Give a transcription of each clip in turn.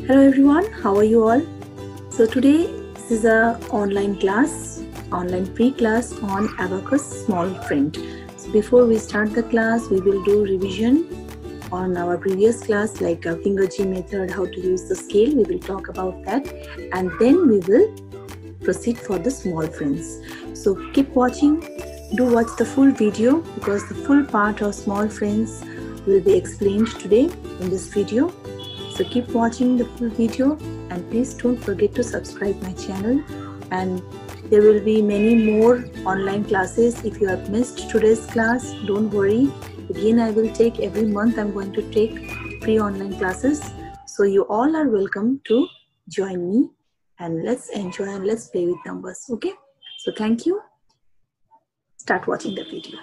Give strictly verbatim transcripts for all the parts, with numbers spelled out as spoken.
Hello everyone, how are you all? So today this is a online class, online pre-class on Abacus Small Print. So before we start the class, we will do revision on our previous class, like a finger G method, how to use the scale. We will talk about that, and then we will proceed for the small prints. So keep watching, do watch the full video, because the full part of small prints will be explained today in this video. So keep watching the full video, and please don't forget to subscribe my channel, and there will be many more online classes. If you have missed today's class, don't worry, again I will take every month. I'm going to take free online classes, so you all are welcome to join me, and let's enjoy and let's play with numbers. Okay, so thank you. Start watching the video.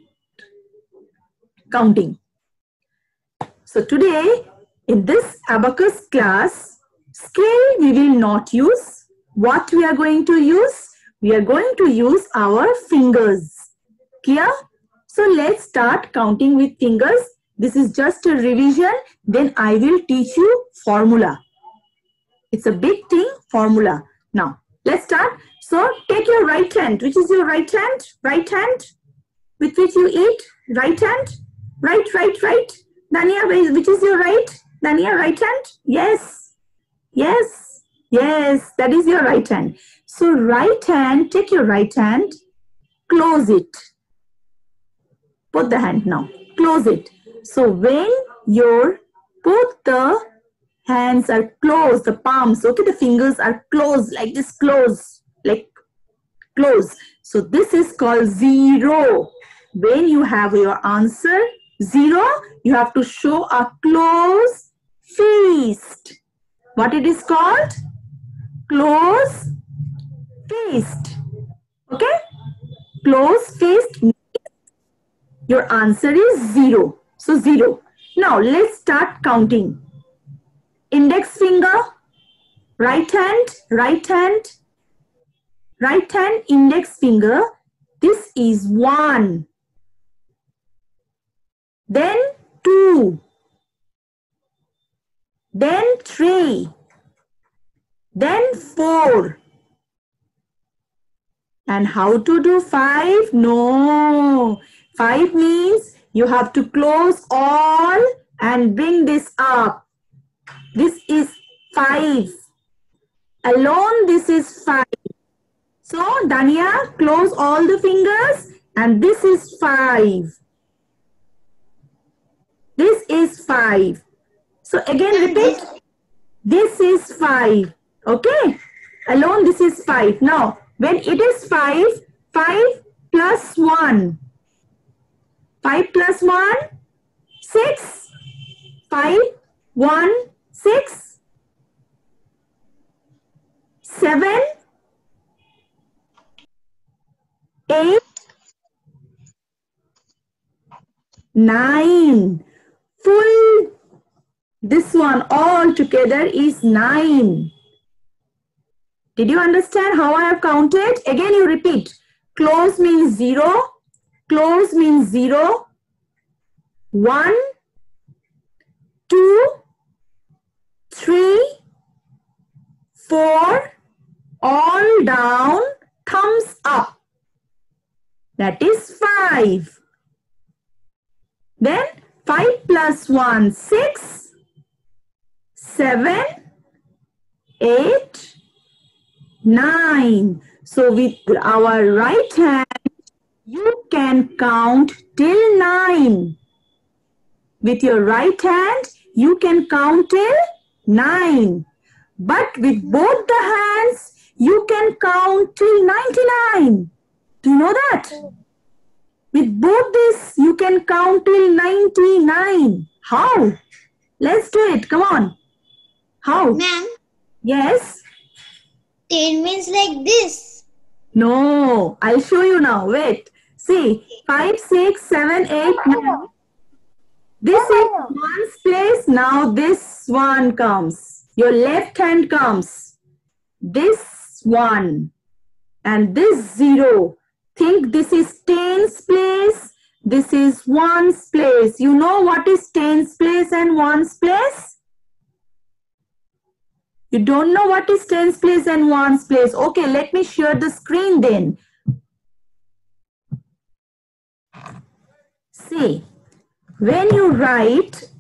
Counting. So today in this Abacus class, scale we will not use. What we are going to use? We are going to use our fingers. Clear? So let's start counting with fingers. This is just a revision. Then I will teach you formula. It's a big thing, formula. Now let's start. So take your right hand. Which is your right hand? Right hand with which you eat? Right hand? Right, right, right. Dania, which is your right? Dania, right hand? Yes. Yes. Yes. That is your right hand. So right hand, take your right hand, close it. Put the hand now. Close it. So when your both the hands are closed, the palms, okay, the fingers are closed like this, close, like close. So this is called zero. When you have your answer zero, you have to show a close fist. What it is called? Close fist. Okay? Close fist. Your answer is zero. So zero. Now let's start counting. Index finger, right hand, right hand, right hand, index finger. This is one. Then two. Then three. Then four. And how to do five? No. Five means you have to close all and bring this up. This is five. Alone, this is five. So, Dania, close all the fingers, and this is five. This is five. So, again, repeat. This is five. Okay? Alone, this is five. Now, when it is five, five plus one. five plus one, six. five, one, six. seven, eight, nine. Full, this one all together is nine. Did you understand how I have counted? Again you repeat. Close means zero. Close means zero. One, two, three, four, all down, thumbs up. That is five. Then five plus one, six, seven, eight, nine. So with our right hand, you can count till nine. With your right hand, you can count till nine. But with both the hands, you can count till ninety-nine. Do you know that? With both this, you can count till ninety-nine. How? Let's do it. Come on. How? Ma'am, Yes? ten means like this. No. I'll show you now. Wait. See. five, six, seven, eight, nine. This is one's place. Now this one comes. Your left hand comes. This one. And this zero. Think this is tens place. This is ones place. You know what is tens place and ones place? You don't know what is tens place and ones place. Okay, let me share the screen then. See, when you write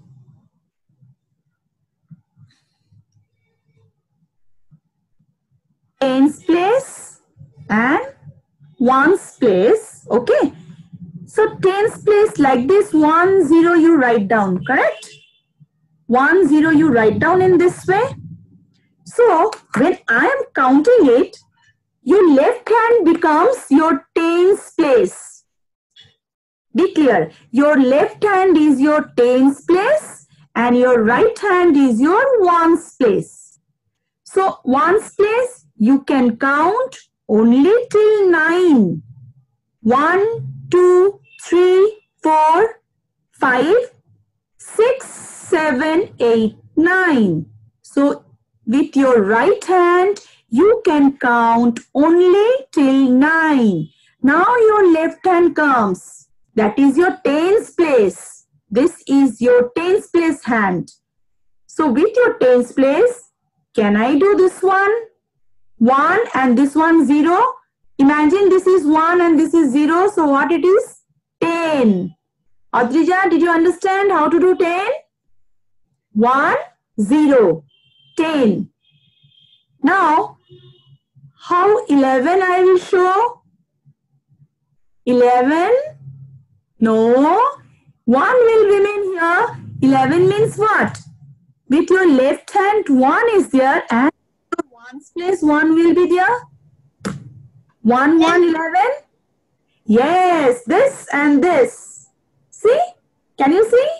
tens place and ones place, okay. So tens place like this, one zero you write down, correct? One zero you write down in this way. So when I am counting it, your left hand becomes your tens place. Be clear, your left hand is your tens place and your right hand is your ones place. So ones place you can count only till nine. One, two, three, four, five, six, seven, eight, nine. So with your right hand, you can count only till nine. Now your left hand comes. That is your tens place. This is your tens place hand. So with your tens place, can I do this one? one and this one zero. Imagine this is one and this is zero. So what it is? ten. Adrija, did you understand how to do ten? one, zero, ten. Now, how eleven I will show? eleven? No. one will remain here. eleven means what? With your left hand, one is there and ones place one will be there. one, one, eleven. Yes, this and this. See? Can you see?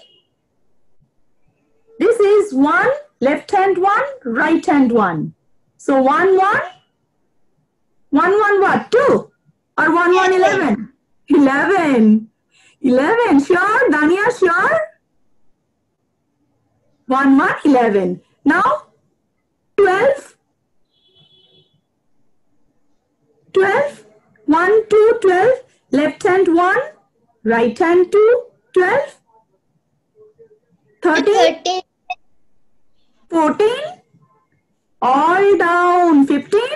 This is one, left hand one, right hand one. So one, one. one, one what? two? Or one, one, eleven? eleven. eleven. Sure? Dania, sure? one, one, eleven. Now, twelve. twelve. one, two, twelve. Left hand one, right hand two, twelve. thirteen. fourteen. All down. fifteen.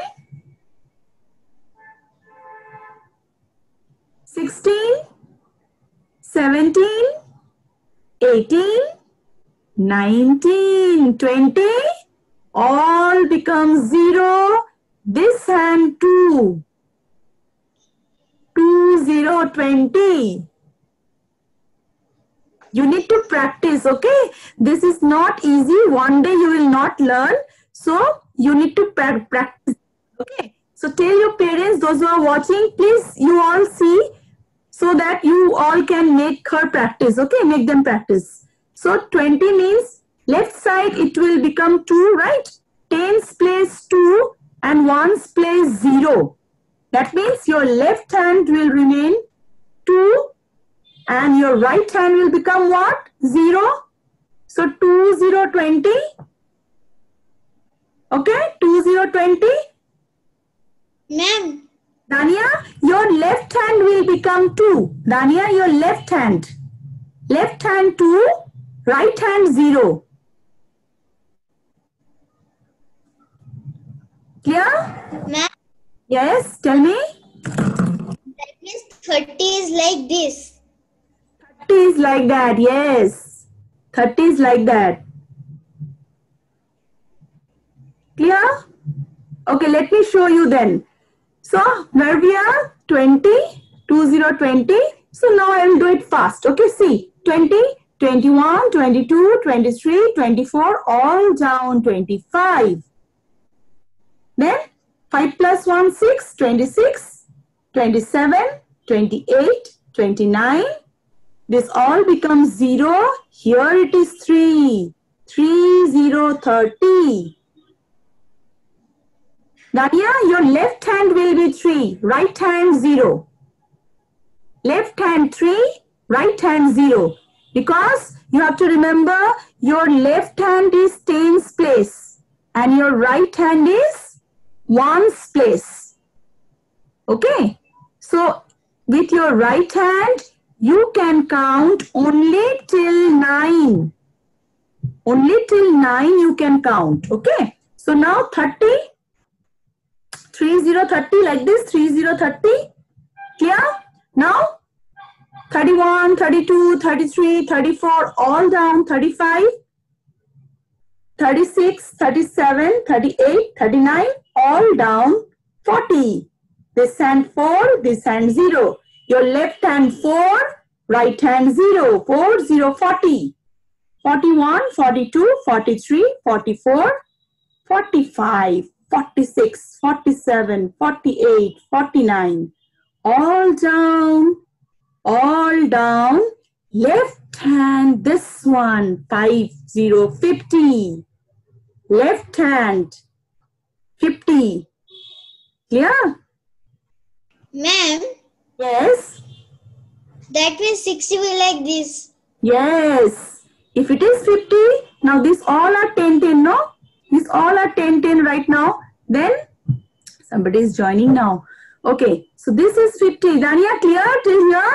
sixteen. seventeen. eighteen. nineteen. twenty. All becomes zero. This hand two. two, zero, twenty. You need to practice, okay? This is not easy. One day you will not learn. So you need to pra practice, okay? So tell your parents, those who are watching, please you all see so that you all can make her practice, okay? Make them practice. So twenty means left side it will become two, right? Tens place two and ones place zero. That means your left hand will remain two and your right hand will become what? zero. So two, zero, twenty. Okay, two, zero, twenty. Ma'am. Dania, your left hand will become two. Dania, your left hand. Left hand two, right hand zero. Clear? Ma'am. Yes, tell me. That means thirty is like this. thirty is like that, yes. thirty is like that. Clear? Okay, let me show you then. So, where we are? twenty, two, zero, twenty. So, now I will do it fast. Okay, see. twenty, twenty-one, twenty-two, twenty-three, twenty-four, all down twenty-five. Then, five plus one, six, twenty-six, twenty-seven, twenty-eight, twenty-nine. This all becomes zero. Here it is three. three, zero, thirty. Dania, your left hand will be three, right hand zero. Left hand three, right hand zero. Because you have to remember your left hand is tens place and your right hand is ones place. Okay. So with your right hand, you can count only till nine. Only till nine you can count. Okay. So now thirty, three zero thirty like this, three zero thirty. Clear? Now thirty-one, thirty-two, thirty-three, thirty-four, all down, thirty-five, thirty-six, thirty-seven, thirty-eight, thirty-nine, all down, forty. This hand four, this hand zero. Your left hand four, right hand zero. four, zero, forty. forty-one, forty-two, forty-three, forty-four, forty-five, forty-six, forty-seven, forty-eight, forty-nine. All down, all down. Left hand, this one, five, zero, fifty. Left hand, fifty. Clear? Ma'am, Yes. that means sixty will like this. Yes. If it is fifty, now these all are ten, ten, no? These all are ten, ten right now. Then somebody is joining now. Okay. So this is fifty. Dania, clear till here?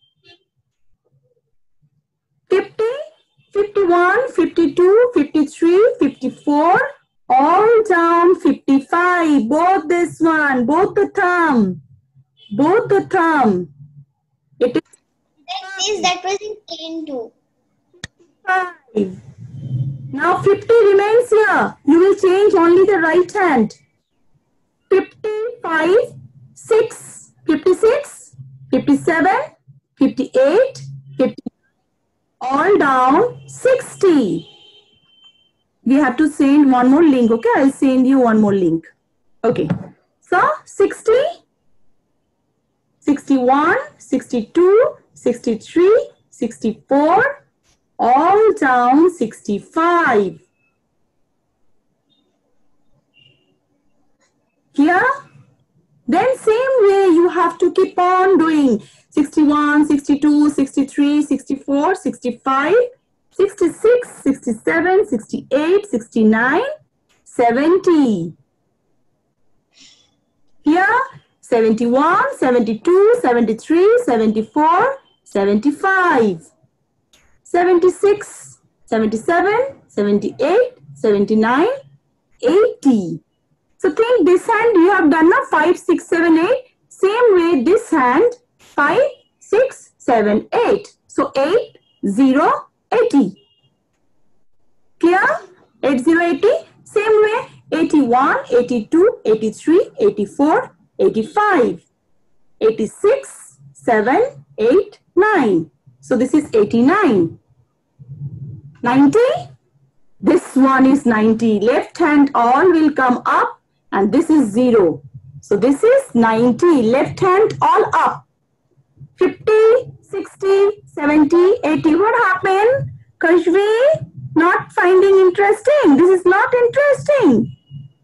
fifty, fifty-one, fifty-two, fifty-three, fifty-four, all down, fifty-five. Both this one, both the thumb. Both the thumb. It is That means that was in ten too. five. Now fifty remains here. You will change only the right hand. fifty-five, six, fifty-six, fifty-seven, fifty-eight, fifty, all down, sixty. We have to send one more link, okay? I'll send you one more link. Okay. So sixty, sixty-one, sixty-two, sixty-three, sixty-four, all down, sixty-five. Here, then same way you have to keep on doing sixty-one, sixty-two, sixty-three, sixty-four, sixty-five, sixty-six, sixty-seven, sixty-eight, sixty-nine, seventy. Here, seventy-one, seventy-two, seventy-three, seventy-four, seventy-five, seventy-six, seventy-seven, seventy-eight, seventy-nine, eighty. So think this hand you have done now five, six, seven, eight. Same way this hand five, six, seven, eight. So eight, zero, eighty. Clear? eight, zero, eighty. Same way eighty-one, eighty-two, eighty-three, eighty-four, eighty-five, eighty-six, seven, eight, nine. So this is eighty-nine. ninety. This one is ninety. Left hand all will come up and this is zero. So this is ninety. Left hand all up. fifty, sixty, seventy, eighty. What happened? Kashvi, not finding interesting. This is not interesting.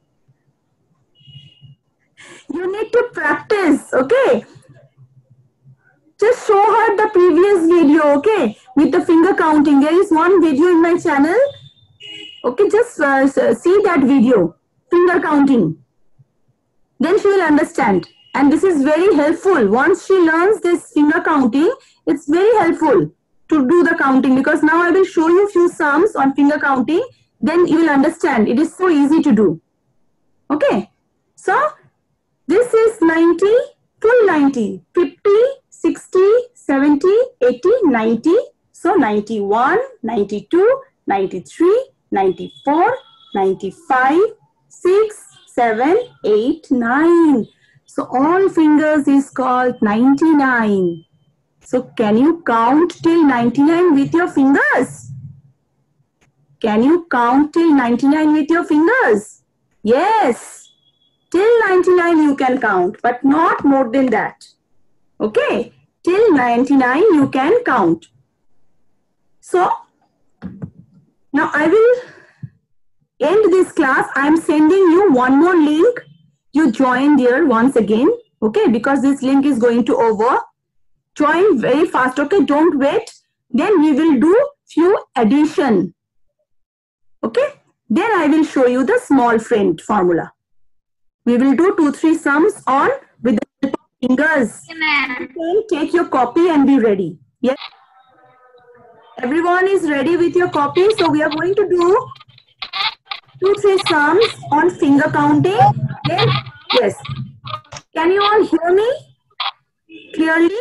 You need to practice, okay? Just show her the previous video, okay? With the finger counting. There is one video in my channel. Okay, just uh, see that video. Finger counting. Then she will understand. And this is very helpful. Once she learns this finger counting, it's very helpful to do the counting, because now I will show you few sums on finger counting. Then you will understand. It is so easy to do. Okay. So, this is ninety, full ninety, fifty, sixty, seventy, eighty, ninety. So, ninety-one, ninety-two, ninety-three, ninety-four, ninety-five, six, seven, eight, nine. So all fingers is called ninety-nine. So can you count till ninety-nine with your fingers? Can you count till ninety-nine with your fingers? Yes. Till ninety-nine you can count, but not more than that. Okay. Till ninety-nine you can count. So now I will end this class. I am sending you one more link. You join there once again, okay? Because this link is going to over. Join very fast, okay? Don't wait. Then we will do few addition, okay? Then I will show you the small friend formula. We will do two, three sums on with the help of fingers. Ma'am. You can take your copy and be ready. Yes. Everyone is ready with your copy. So we are going to do two, three sums on finger counting. Then, yes. Can you all hear me clearly?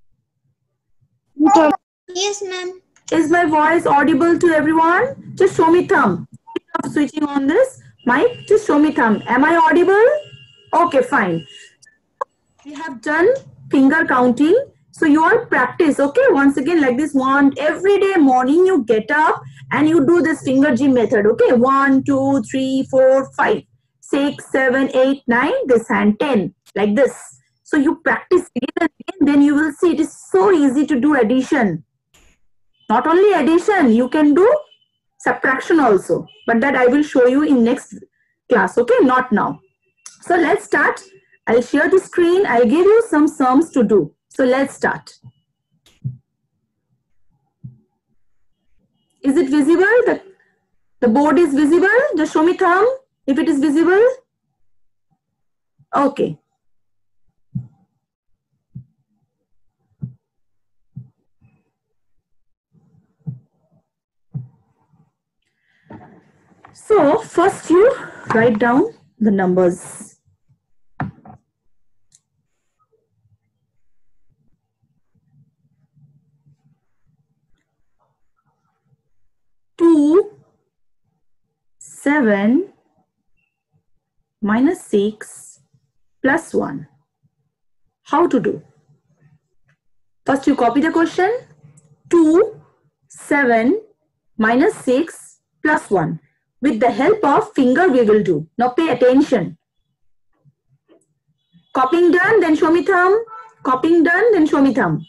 Yes, ma'am. Is my voice audible to everyone? Just show me thumb. Stop switching on this mic. Just show me thumb. Am I audible? Okay, fine. We have done finger counting. So you all practice, okay? Once again, like this one, every day morning you get up and you do this finger gym method, okay? One, two, three, four, five, six, seven, eight, nine, this hand, ten, like this. So you practice again and again, then you will see it is so easy to do addition. Not only addition, you can do subtraction also. But that I will show you in next class, okay? Not now. So let's start. I'll share the screen. I'll give you some sums to do. So let's start. Is it visible? The, the board is visible? Just show me thumb if it is visible. Okay. So first you write down the numbers. two, seven, minus six, plus one. How to do? First you copy the question. two, seven, minus six, plus one. With the help of finger we will do. Now pay attention. Copying done, then show me thumb. Copying done, then show me thumb.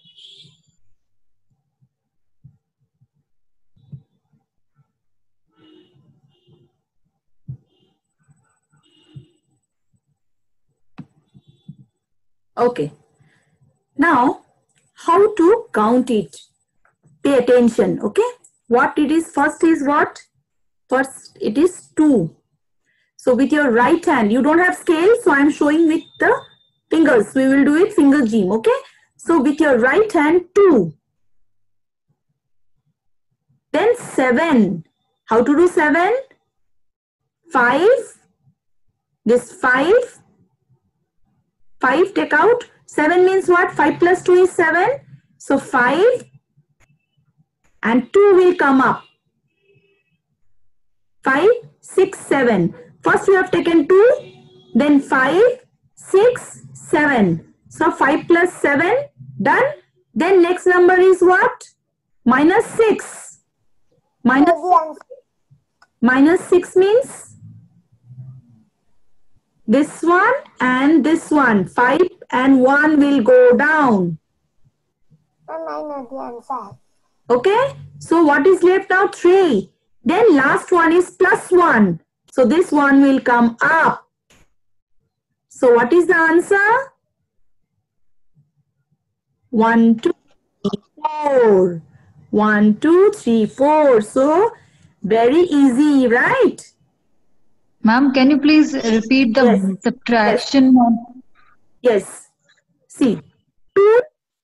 Okay. Now, how to count it? Pay attention, okay? What it is, first is what? First, it is two. So, with your right hand, you don't have scale, so I am showing with the fingers. We will do it finger gym, okay? So, with your right hand, two. Then, seven. How to do seven? five. This five. five take out. seven means what? five plus two is seven. So five and two will come up. five, six, seven. First we have taken two, then five, six, seven. So five plus seven, done. Then next number is what? Minus six. Minus, minus six means this one and this one. five and one will go down. Okay. So what is left now? three. Then last one is plus one. So this one will come up. So what is the answer? one, two, three, four. one, two, three, four. So very easy, right? Ma'am, can you please repeat the Yes. subtraction? Yes. Yes. See, two,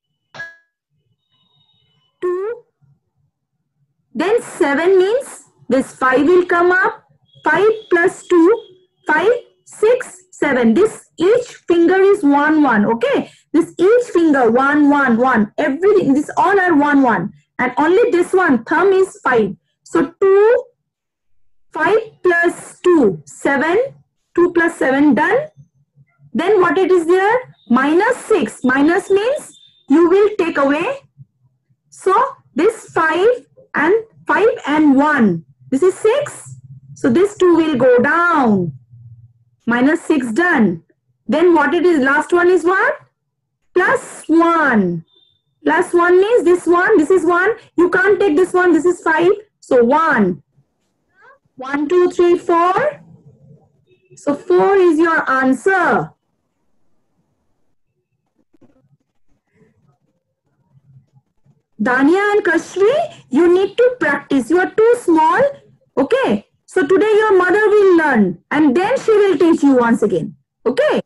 two, then seven means this five will come up. five plus two, five, six, seven. This each finger is one, one. Okay. This each finger one, one, one. Everything, this all are one, one. And only this one, thumb is five. So two, five plus two, seven. two plus seven, done. Then what it is there? Minus six. Minus means you will take away. So this five and five and one. This is six. So this two will go down. Minus six, done. Then what it is? Last one is what? Plus one. Plus one means this one. This is one. You can't take this one. This is five. So one. One, two, three, four. So four is your answer. Dania and Kashri, you need to practice. You are too small. Okay. So today your mother will learn and then she will teach you once again. Okay.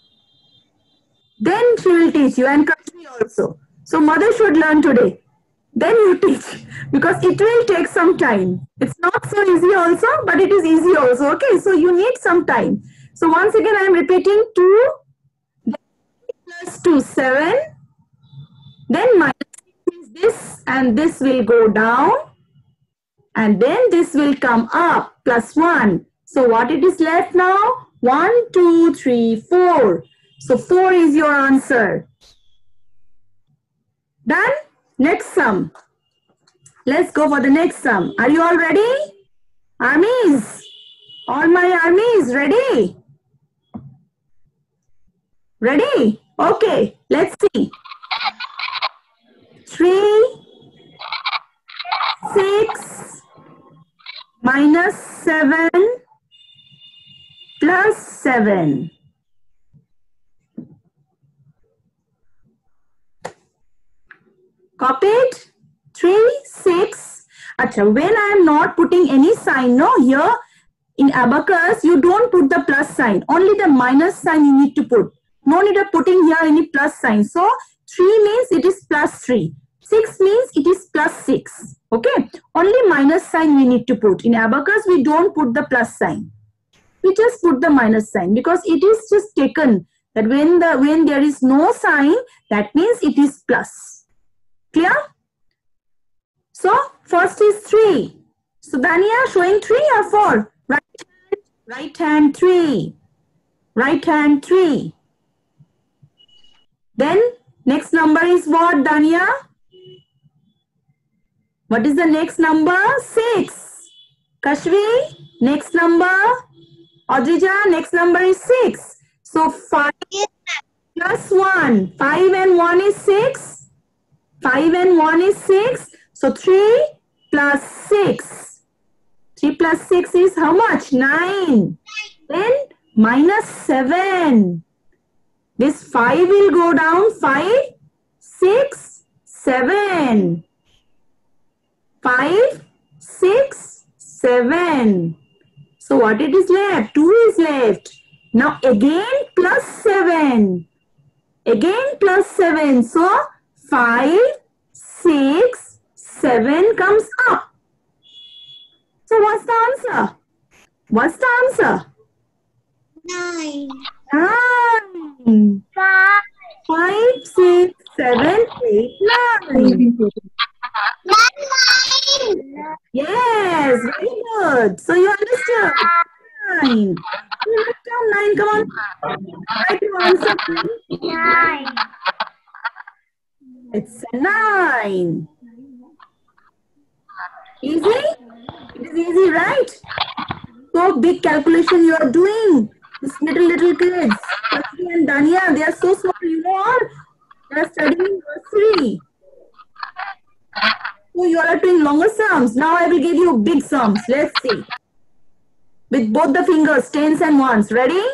Then she will teach you and Kashri also. So mother should learn today. then you teach, because it will take some time. It's not so easy also, but it is easy also. Okay, so you need some time. So once again, I am repeating two plus two, seven. Then minus six is this, and this will go down. And then this will come up, plus one. So what it is left now? one, two, three, four. So four is your answer. Done? Next sum. Let's go for the next sum. Are you all ready? Armies. All my armies, ready? Ready? Okay, let's see. three, six, minus seven, plus seven. Copied? three, six. Achha, when I am not putting any sign, no, here in abacus, you don't put the plus sign. Only the minus sign you need to put. No need of putting here any plus sign. So, three means it is plus three. six means it is plus six. Okay? Only minus sign we need to put. In abacus, we don't put the plus sign. We just put the minus sign because it is just taken that when the when there is no sign, that means it is plus. Clear? So, first is three. So, Dania, showing three or four? Right hand, right hand three. Right hand three. Then, next number is what, Dania? What is the next number? six. Kashvi, next number? Adrija, next number is six. So, five plus one. five and one is six. five and one is six. So, three plus six. three plus six is how much? nine. Then, minus seven. This five will go down. five, six, seven. five, six, seven. So, what it is left? two is left. Now, again plus seven. Again plus seven. So, five, six, seven comes up. So, what's the answer? What's the answer? Nine. Nine. Five. Five, six, seven, eight, nine. Nine. Yes, very good. So, you understood? Nine. You write down nine. Come on. Write your answer, please. Nine. It's a nine. Easy? It is easy, right? So big calculation you are doing. These little, little kids. Kashvi and Dania, they are so small, you know all. They are studying nursery. So you all are doing longer sums. Now I will give you big sums. Let's see. With both the fingers, tens and ones. Ready?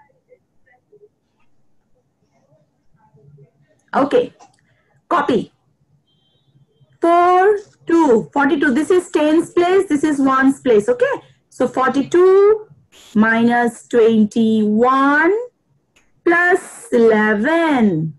Okay. Copy. four, two, forty-two. This is tens place. This is ones place. Okay. So forty-two minus twenty-one plus eleven.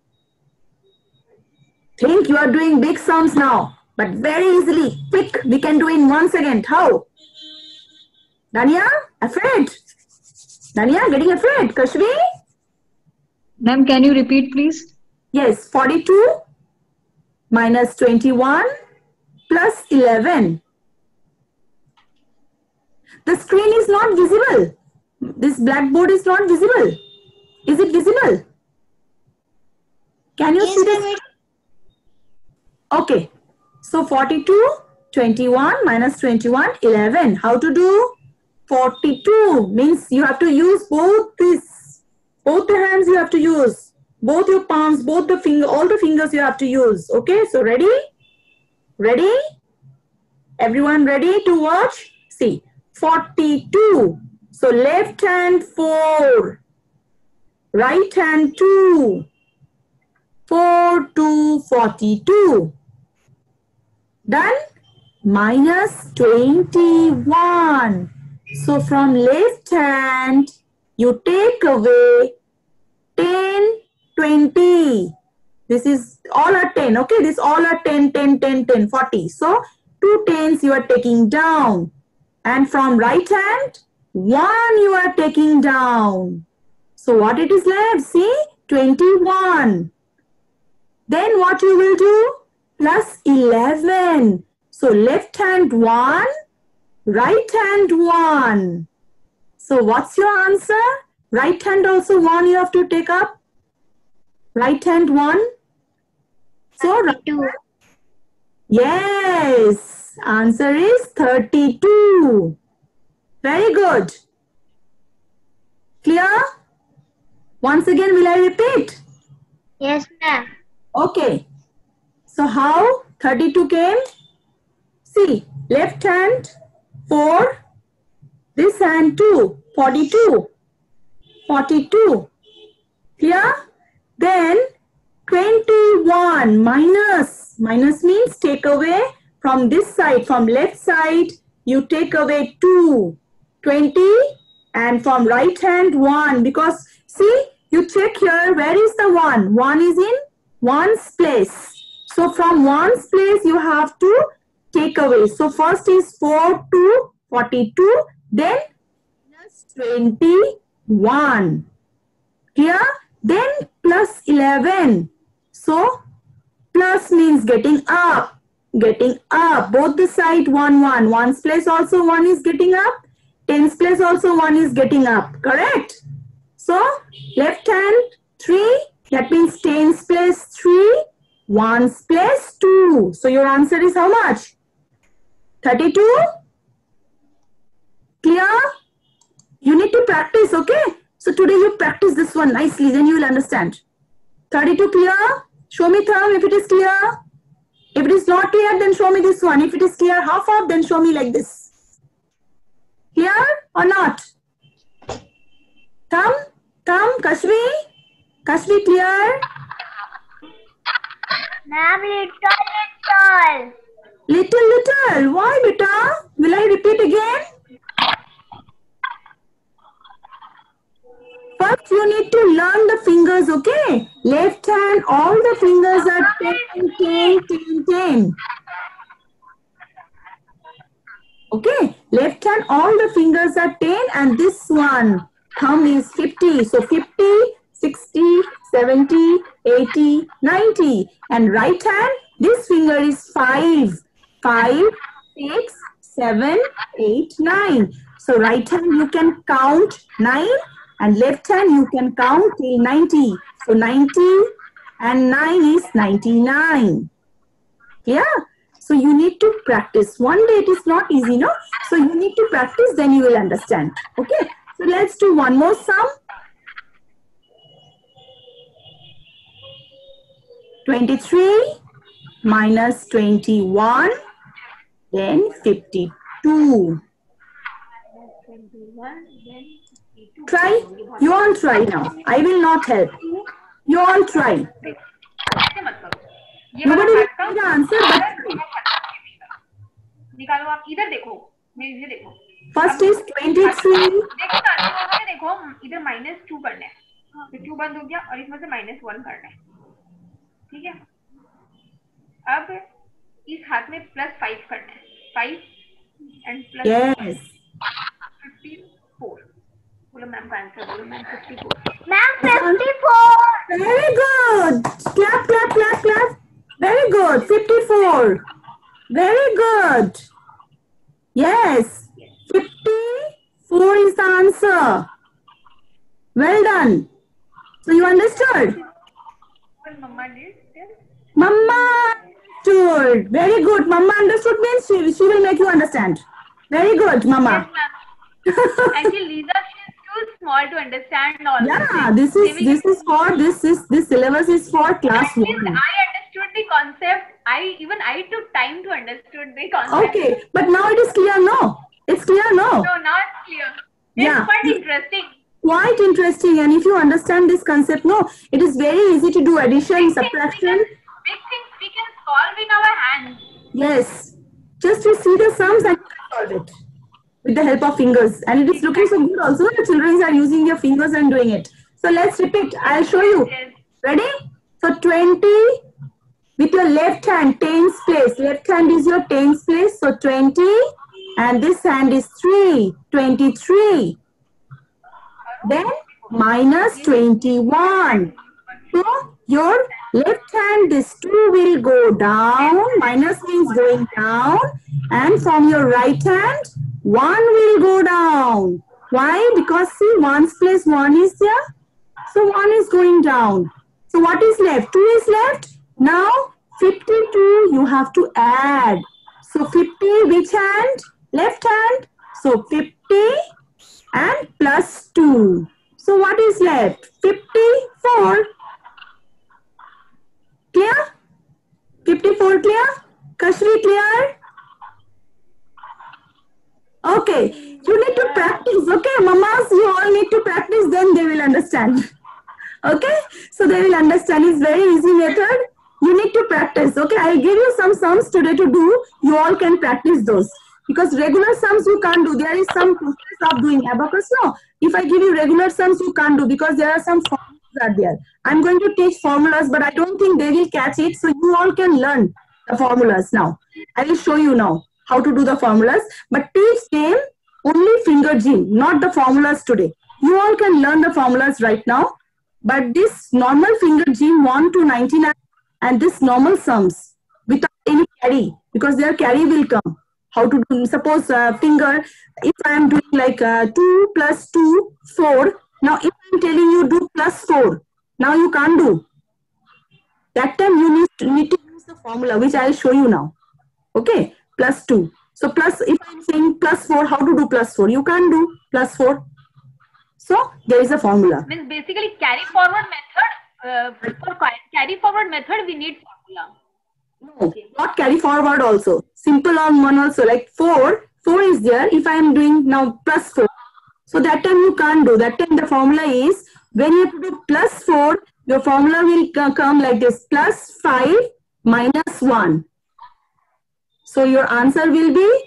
Think you are doing big sums now, but very easily. Quick, we can do in one second. How? Dania, afraid? Dania, getting afraid? Kashvi? Ma'am, can you repeat, please? Yes, forty-two minus twenty-one plus eleven. The screen is not visible. This blackboard is not visible. Is it visible? Can you Yes, see this? ma'am. Okay. So forty-two, twenty-one minus twenty-one, eleven. How to do? forty-two means you have to use both this. Both the hands you have to use. Both your palms, both the finger, all the fingers you have to use. Okay, so ready? Ready? Everyone ready to watch? See, forty-two. So left hand four, right hand two, four to forty-two. Done? Minus twenty-one. So from left hand, you take away ten, twenty. This is all are ten. Okay, this all are ten, ten, ten, ten, forty. So two tens you are taking down. And from right hand, one you are taking down. So what it is left? See, twenty-one. Then what you will do? Plus eleven. So left hand one, right hand one. So what's your answer? Right hand also one you have to take up. Right hand one. So right Two. hand. Yes. Answer is thirty-two. Very good. Clear? Once again, will I repeat? Yes, ma'am. Okay. So how thirty-two came? See, left hand four, this hand two, forty-two. forty-two. Clear? Then twenty-one minus. Minus means take away from this side, from left side, you take away two. twenty and from right hand one, because see, you check here, where is the one? One is in one's place. So from one's place you have to take away. So first is four to forty-two, then plus twenty-one. Clear? Then plus eleven. So plus means getting up. Getting up. Both the side one, one. One's place also one is getting up. Tens place also one is getting up. Correct? So left hand three. That means tens place three. One's place two. So your answer is how much? thirty-two? Clear? You need to practice, okay? So today you practice this one nicely, then you will understand. thirty-two clear? Show me thumb if it is clear. If it is not clear, then show me this one. If it is clear half of, then show me like this. Clear or not? Thumb? Thumb? Kashvi? Kashvi clear? Ma'am, little, little. Little, little. Why, beta? Will I repeat again? First, you need to learn the fingers, okay? Left hand, all the fingers are ten, ten, ten, ten. Okay? Left hand, all the fingers are ten and this one, thumb is fifty. So fifty, sixty, seventy, eighty, ninety. And right hand, this finger is five. five, six, seven, eight, nine. So right hand you can count nine and left hand you can count till ninety. So ninety and nine is ninety-nine. Yeah. So you need to practice. One day it is not easy, no? So you need to practice, then you will understand. Okay. So let's do one more sum. twenty-three minus twenty-one, then fifty-two. Try. You all try now. I will not help. You all try. Nobody will try the answer. But निकालो आप इधर देखो मेरे इधर देखो first is twenty-three. देखो ना देखो इधर माइनस टू करना है तो टू बंद हो गया और इसमें से माइनस वन करना है ठीक है अब इस हाथ में प्लस फाइव करना है five and plus Yes. Fifty four बोलो मैम का आंसर बोलो ma'am fifty four Ma'am, fifty-four. Very good. Clap, clap, clap, clap. Very good. fifty-four. Very good. Yes. fifty-four is the answer. Well done. So you understood? और मम्मा did tell Mama understood. Very good. Mama understood means she, she will make you understand. Very good, Mama. yes ma'am actually Lisa she's too small to understand all Yeah, this. this is this is for this is this syllabus is for class At least one. I understood the concept. I even I took time to understood the concept. Okay, but now it is clear, no? It's clear, no? No, not clear. It's Yeah. quite interesting. Quite interesting, and if you understand this concept, no, it is very easy to do addition, Big things we subtraction. can- Big things we can solve in our hands. Yes, just to see the sums and solve it with the help of fingers, and it is looking so good. Also, the children are using their fingers and doing it. So let's repeat. I'll show you. Yes. Ready? So twenty with your left hand, tens place. Left hand is your tens place. So twenty and this hand is three, twenty-three. Then minus twenty-one. So your left hand, this two will go down. Minus means going down. And from your right hand, one will go down. Why? Because see, ones place one is there. So one is going down. So what is left? two is left. Now fifty-two you have to add. So fifty, which hand? Left hand. So fifty and plus two. So what is left? fifty-four. Clear? fifty-four clear? Kashri clear? Okay. You need to practice. Okay, mamas, you all need to practice, then they will understand. Okay? So they will understand. It's very easy method. You need to practice. Okay, I'll give you some sums today to do. You all can practice those. Because regular sums you can't do. There is some process of doing abacus. No, if I give you regular sums, you can't do because there are some formulas are there. I'm going to teach formulas, but I don't think they will catch it. So you all can learn the formulas now. I will show you now how to do the formulas. But teach them only finger gym, not the formulas today. You all can learn the formulas right now. But this normal finger gym one to ninety-nine and this normal sums without any carry, because their carry will come. How to do, suppose uh, finger, if I am doing like uh, two plus two, four. Now if I am telling you do plus four, now you can't do. That time you need to, need to use the formula which I will show you now. Okay, plus two. So plus, if I am saying plus four, how to do plus four? You can't do plus four. So there is a formula. Means basically carry forward method, uh, for carry forward method we need formula. No, okay. Not carry forward also. Simple on one also, like four. four is there. If I am doing now plus four. So that time you can't do. That time the formula is, when you have to do plus four, your formula will come like this. Plus five minus one. So your answer will be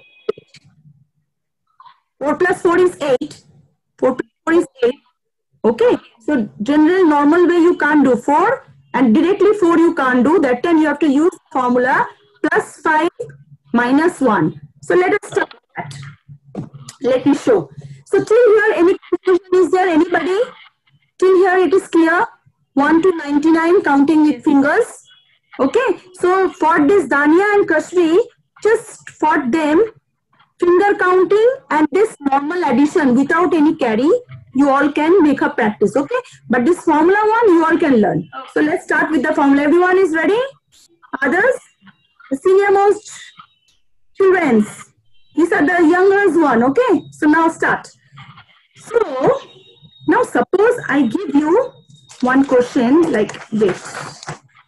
four plus four is eight. four plus four is eight. Okay. So general normal way you can't do four. And directly four you can't do. That time you have to use formula plus five minus one. So let us start with that. Let me show. So till here any confusion is there? Anybody? Till here it is clear. one to ninety-nine counting with fingers. Okay. So for this Dania and Kashri, just for them finger counting and this normal addition without any carry, you all can make a practice, okay? But this formula one, you all can learn. Okay. So let's start with the formula. Everyone is ready? Others? The senior most children. These are the youngest one, okay? So now start. So, now suppose I give you one question like this.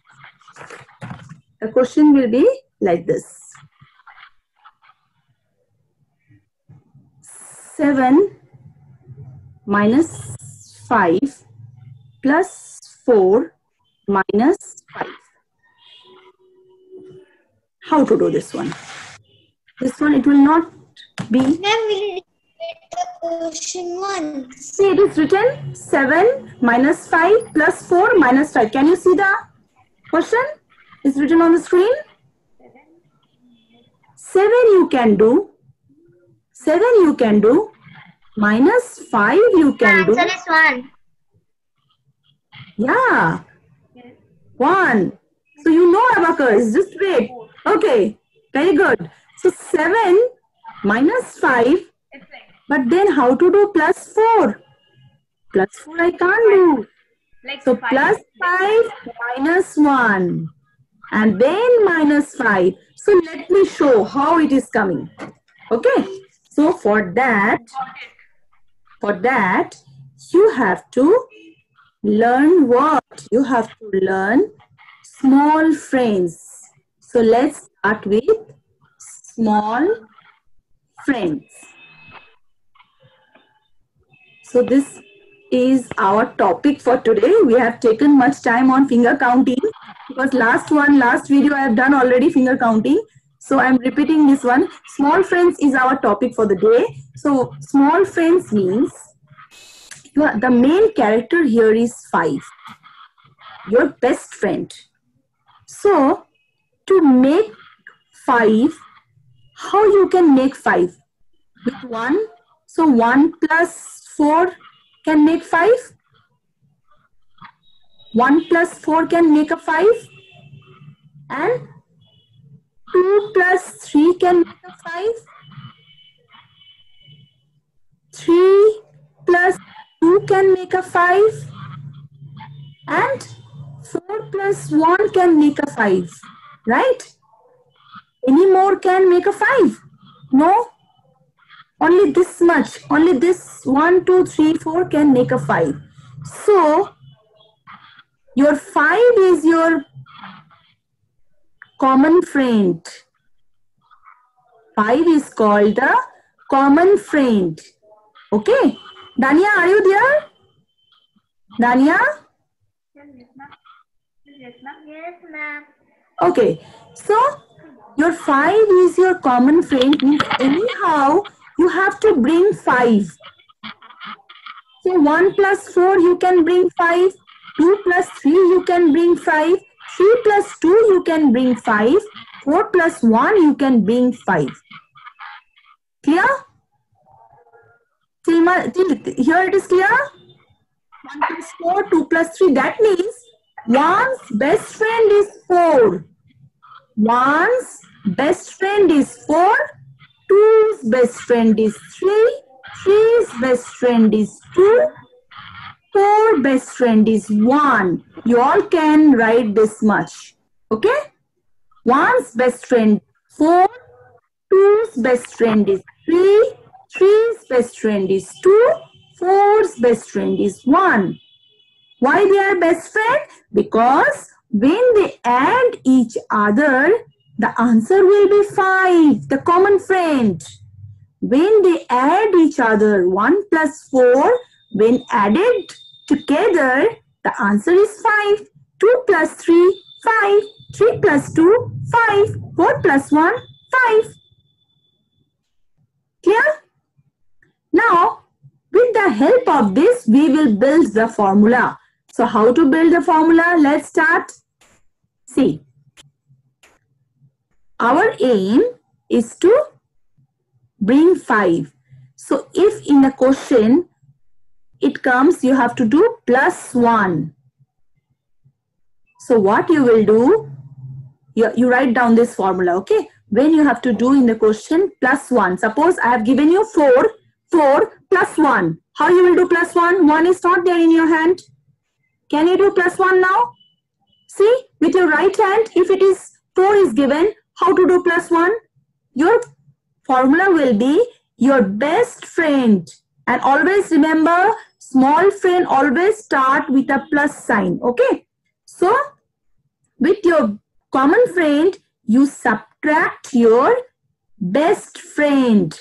The question will be like this. seven minus five plus four minus five. How to do this one? This one, it will not be. Ma'am, will you repeat the question once? See, it is written seven minus five plus four minus five. Can you see the question? It's written on the screen. seven you can do. seven you can do. Minus five you can do. Answer is one. Yeah. one. So you know abacus. Just wait. Okay. Very good. So seven minus five. But then how to do plus four? Plus four I can't do. So plus five minus one. And then minus five. So let me show how it is coming. Okay. So for that, for that, you have to learn what? You have to learn small friends. So let's start with small friends. So this is our topic for today. We have taken much time on finger counting because last one, last video I have done already finger counting. So I'm repeating this one. Small friends is our topic for the day. So small friends means you are, the main character here is five. Your best friend. So to make five, how you can make five? With one. So one plus four can make five. one plus four can make a five. And two plus three can make a five. three plus two can make a five. And four plus one can make a five. Right? Any more can make a five? No? Only this much. Only this one, two, three, four can make a five. So, your five is your common friend. five is called the common friend. Okay? Dania, are you there? Dania? Yes, ma'am. Yes, ma'am. Yes, ma'am. Okay. So, your five is your common friend. Means anyhow, you have to bring five. So, one plus four, you can bring five. two plus three, you can bring five. three plus two, you can bring five. four plus one, you can bring five. Clear? Till, my, till here it is clear? one plus four, two plus three. That means one's best friend is four. One's best friend is four. Two's best friend is three. Three's best friend is two. Four best friend is one. You all can write this much. Okay? One's best friend four. Two's best friend is three. Three's best friend is two. Four's best friend is one. Why they are best friend? Because when they add each other, the answer will be five. The common friend. When they add each other, one plus four, when added together, the answer is five. two plus three, five. three plus two, five. four plus one, five. Clear? Now, with the help of this, we will build the formula. So, how to build the formula? Let's start. See, our aim is to bring five. So, if in the question it comes, you have to do plus one. So, what you will do, you, you write down this formula, okay? When you have to do in the question plus one. Suppose I have given you four, four plus one. How you will do plus one? one is not there in your hand. Can you do plus one now? See, with your right hand, if it is four is given, how to do plus one? Your formula will be your best friend. And always remember, small friend always start with a plus sign. Okay. So, with your common friend, you subtract your best friend.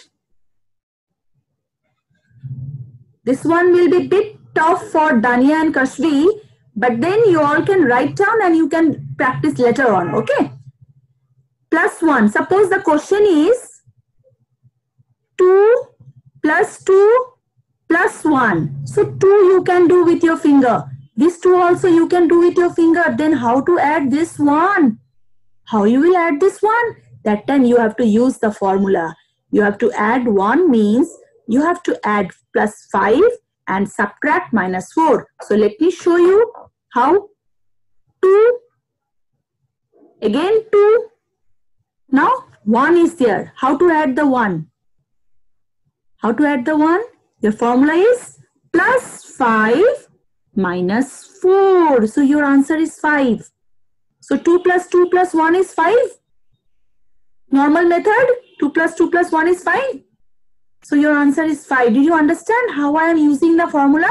This one will be bit tough for Dania and Kashvi, but then you all can write down and you can practice later on. Okay. Plus one. Suppose the question is two plus two plus one. So two you can do with your finger. This two also you can do with your finger. Then how to add this one? How you will add this one? That time you have to use the formula. You have to add one means you have to add plus five and subtract minus four. So let me show you how. two. Again two. Now one is there. How to add the one? How to add the one? Your formula is plus five minus four. So your answer is five. So two plus two plus one is five. Normal method, two plus two plus one is five. So your answer is five. Did you understand how I am using the formula?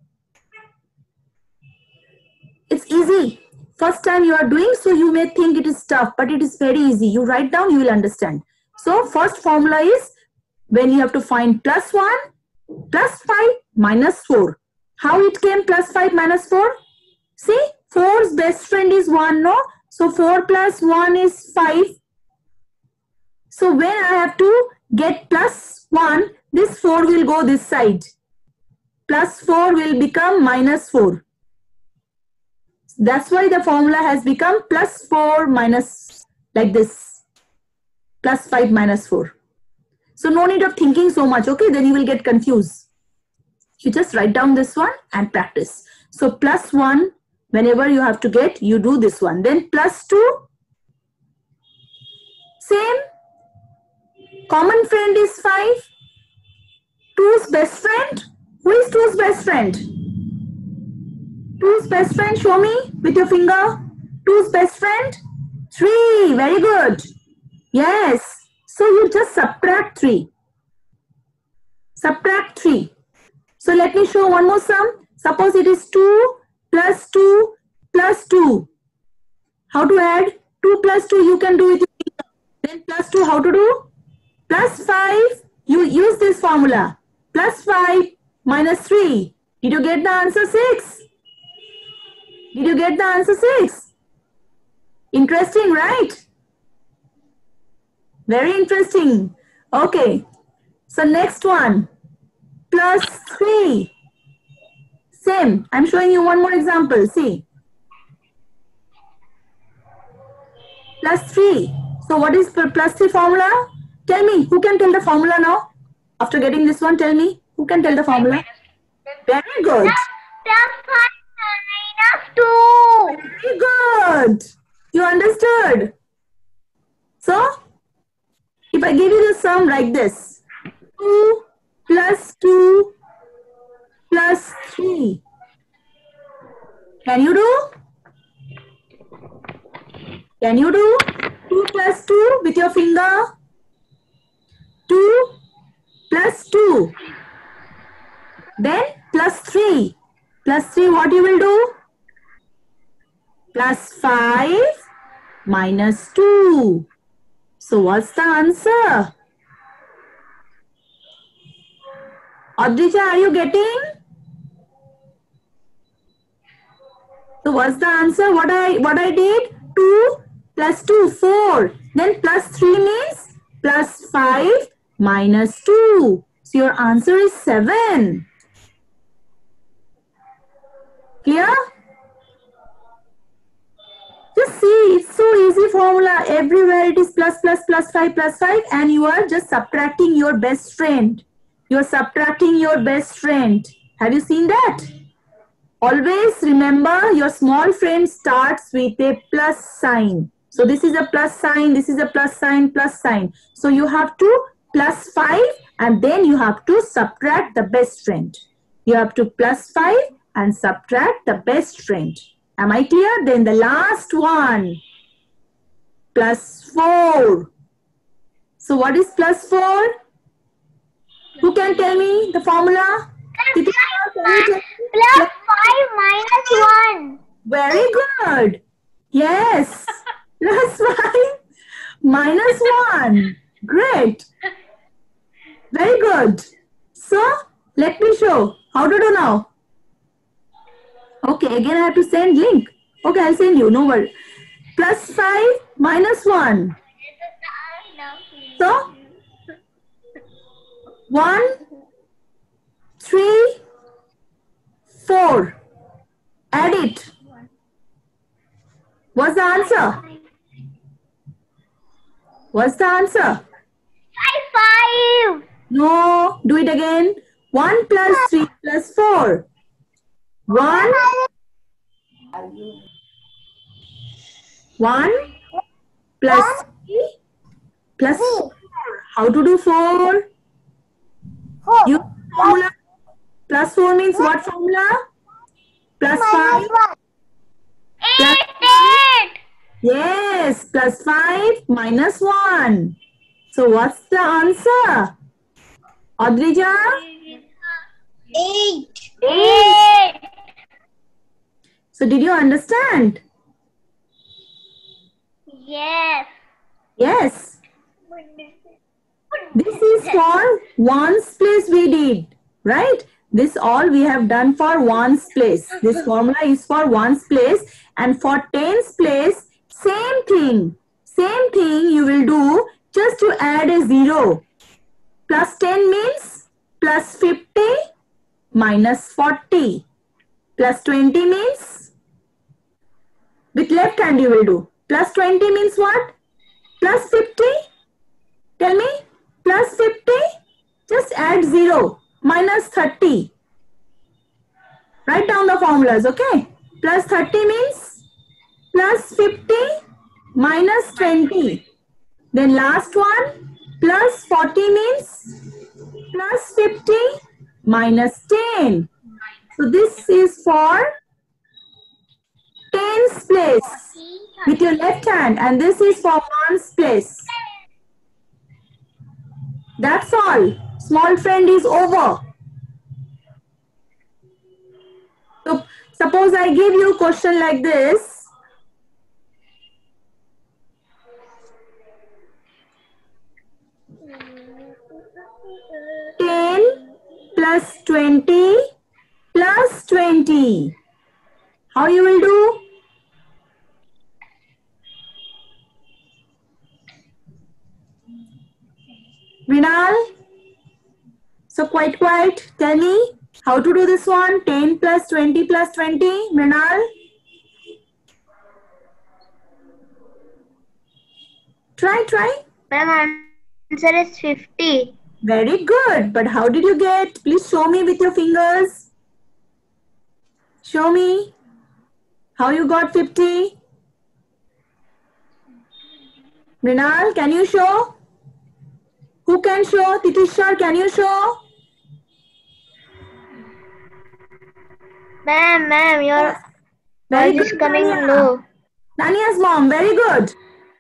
It's easy. First time you are doing, so you may think it is tough, but it is very easy. You write down, you will understand. So first formula is when you have to find plus one, plus five, minus four. How it came plus five minus four? See, four's best friend is one, no? So four plus one is five. So when I have to get plus one, this four will go this side. Plus four will become minus four. That's why the formula has become plus four minus like this. Plus five minus four. So no need of thinking so much, okay? Then you will get confused. You just write down this one and practice. So plus one, whenever you have to get, you do this one. Then plus two, same. Common friend is five. two's best friend. Who is two's best friend? two's best friend, show me with your finger. two's best friend? three. Very good. Yes. So you just subtract three. Subtract three. So let me show one more sum. Suppose it is two plus two plus two. How to add? two plus two you can do with your finger. Then plus two how to do? Plus five. You use this formula. Plus five minus three. Did you get the answer six? Did you get the answer six? Interesting, right? Very interesting. Okay. So next one. Plus three. Same. I'm showing you one more example. See. Plus three. So what is plus three formula? Tell me. Who can tell the formula now? After getting this one, tell me. Who can tell the formula? Very good. Plus five minus two. Very good. You understood. So, if I give you the sum like this. two plus two plus three. Can you do? Can you do? two plus two with your finger. two plus two. Then plus three. Plus three, what you will do? Plus five minus two. So what's the answer? Adrija, are you getting? So what's the answer? What I what I did? two plus two, four. Then plus three means plus five minus two. So your answer is seven. Clear? Just see, it's so easy formula. Everywhere it is plus, plus, plus five, plus five, and you are just subtracting your best friend. You are subtracting your best friend. Have you seen that? Always remember your small friend starts with a plus sign. So this is a plus sign, this is a plus sign, plus sign. So you have to plus five and then you have to subtract the best friend. You have to plus five and subtract the best friend. Am I clear? Then the last one, plus four. So what is plus four? Who can tell me the formula? Plus five minus one. Very good. Yes. Plus five minus one. Great. Very good. So let me show how to do now. Okay, again I have to send link. Okay, I'll send you. No worry. Plus five minus one. So one, three, four. Add it. What's the answer? What's the answer? Five, five. No, do it again. one plus three plus four. one. one plus three plus four. How to do four? Four. Use formula. Plus four means what formula? Plus five. Plus Eight. yes, plus five minus one. So what's the answer? Adrija? Eight. Eight. So did you understand? Yes. Yes. This is for ones place we did, right? This all we have done for ones place. This formula is for ones place, and for tens place, same thing. Same thing you will do, just to add a zero. Plus ten means plus fifty minus forty. Plus twenty means With left hand you will do. Plus twenty means what? Plus fifty. Tell me. Plus fifty. Just add zero. Minus thirty. Write down the formulas, okay? Plus thirty means plus fifty minus twenty. Then last one, plus forty means plus fifty minus ten. So this is for tens place with your left hand, and this is for ones place. That's all. Small friend is over. So suppose I give you a question like this. ten plus twenty plus twenty. How you will do? Vinal? So quite quiet. Tell me how to do this one. ten plus twenty plus twenty. Vinal? Try, try. Ma'am, answer is fifty. Very good. But how did you get? Please show me with your fingers. Show me how you got fifty. Mrinal, can you show? Who can show? Titishar, can you show? Ma'am, ma'am, your Very voice is good, coming Nania. low. Nania's mom, very good.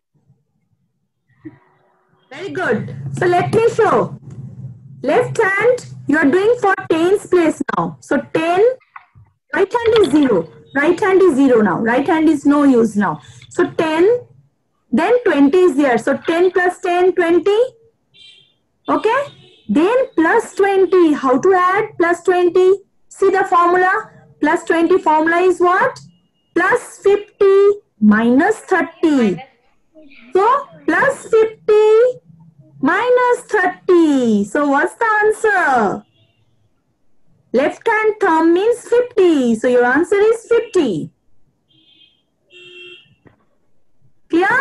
Very good. So let me show. Left hand, you are doing for tens place now. So ten, right hand is zero. Right hand is zero now. Right hand is no use now. So ten, then twenty is there. So ten plus ten, twenty. Okay. Then plus twenty. How to add plus twenty? See the formula. Plus twenty formula is what? Plus fifty minus thirty. So plus fifty minus thirty. So what's the answer? Left hand thumb means fifty. So your answer is fifty. Clear?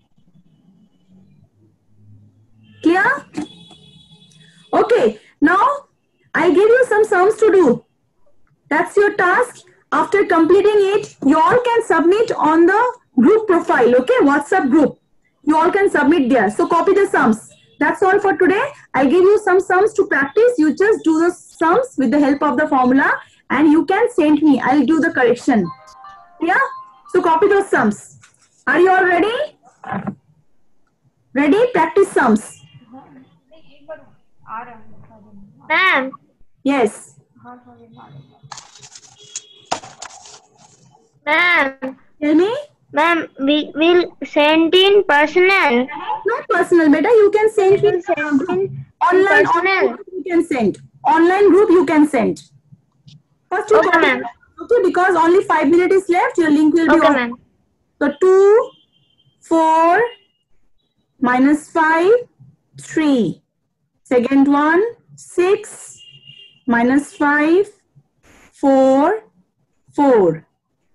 Clear? Okay. Now I give you some sums to do. That's your task. After completing it, you all can submit on the group profile. Okay, WhatsApp group. You all can submit there. So copy the sums. That's all for today. I give you some sums to practice. You just do the sums with the help of the formula and you can send me. I'll do the correction. Yeah? So copy those sums. Are you all ready? Ready? Practice sums. Ma'am, Yes. ma'am, Tell me. ma'am, we will send in personal. Not personal, beta. You can send We me will send in online. personal. Online group you can send. Online group you can send. First you Okay, copy. ma'am. Okay, because only five minutes is left. Your link will be Okay, on. ma'am. So two, four, minus five, three. Second one, six, minus five, four, four.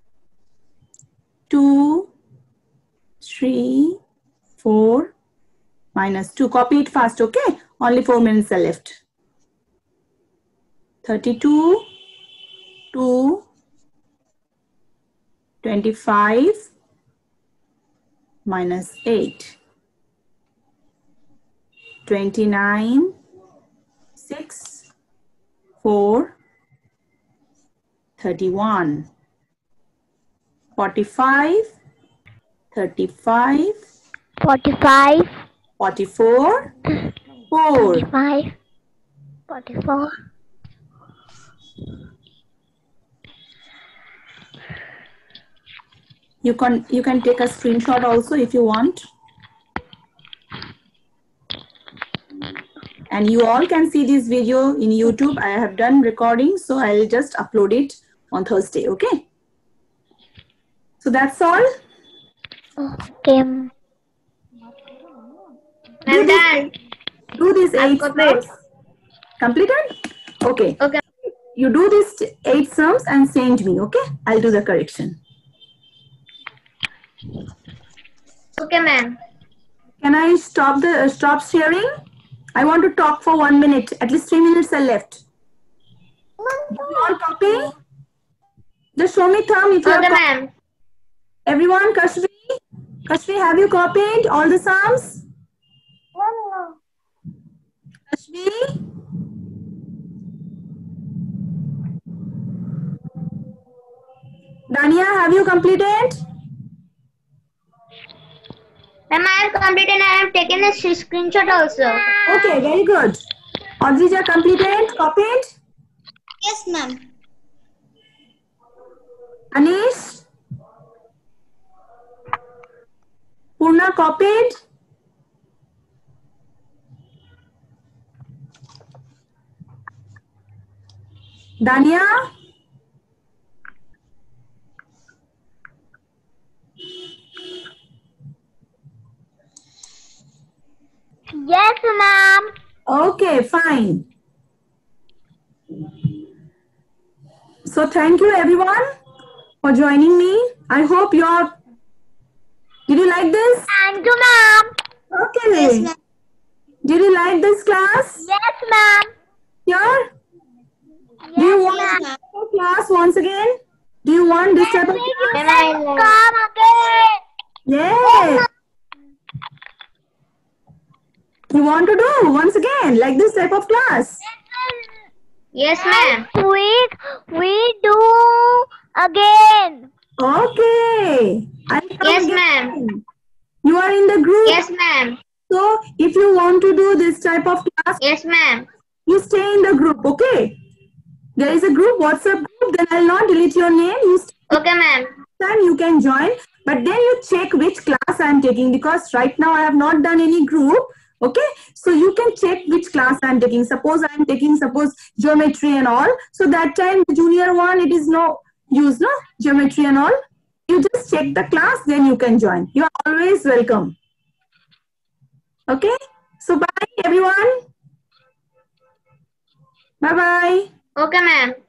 Two, three, four, minus two. Copy it fast, okay? Only four minutes are left. thirty-two, two, twenty-five, minus eight. twenty-nine, six, four, thirty-one. forty-five, thirty-five, Forty-five, forty-four, four. forty-five, forty-four. You can you can take a screenshot also if you want. And you all can see this video in YouTube. I have done recording, so I'll just upload it on Thursday, okay? So that's all. Okay. I'm done. Do these I've eight completed. sums. Completed? Okay. Okay. You do these eight sums and send me, okay? I'll do the correction. Okay, ma'am. Can I stop the uh, stop sharing? I want to talk for one minute. At least three minutes are left. You all copy? Just show me thumb if you Okay, have. ma'am. Everyone, Kashvi, Kashvi, have you copied all the sums? Kashvi? Dania, have you completed? Ma'am, I have completed and I have taken a screenshot also. Okay, very good. Adrija completed, copied? Yes, ma'am. Anish? Purna copied? Dania? Yes, ma'am. Okay, fine. So thank you everyone for joining me. I hope you're, did you like this? Thank you, ma'am. Okay. Yes, ma'am. Did you like this class? Yes, ma'am. Here? Yes, Do you want ma'am. this type of class once again? Do you want this type of class? Come again. Yes. You want to do once again like this type of class? Yes, ma'am. We we do again. Okay. I'll come Yes, again. ma'am. You are in the group. Yes, ma'am. So if you want to do this type of class, Yes, ma'am. you stay in the group, okay? There is a group, WhatsApp group, then I'll not delete your name. You stay, Okay, ma'am. then you can join, but then you check which class I'm taking because right now I have not done any group, okay? So you can check which class I'm taking. Suppose I'm taking, suppose geometry and all. So that time, the junior one, it is no use, no? Geometry and all. You just check the class, then you can join. You are always welcome. Okay? So bye everyone. Bye-bye. Okay, ma'am.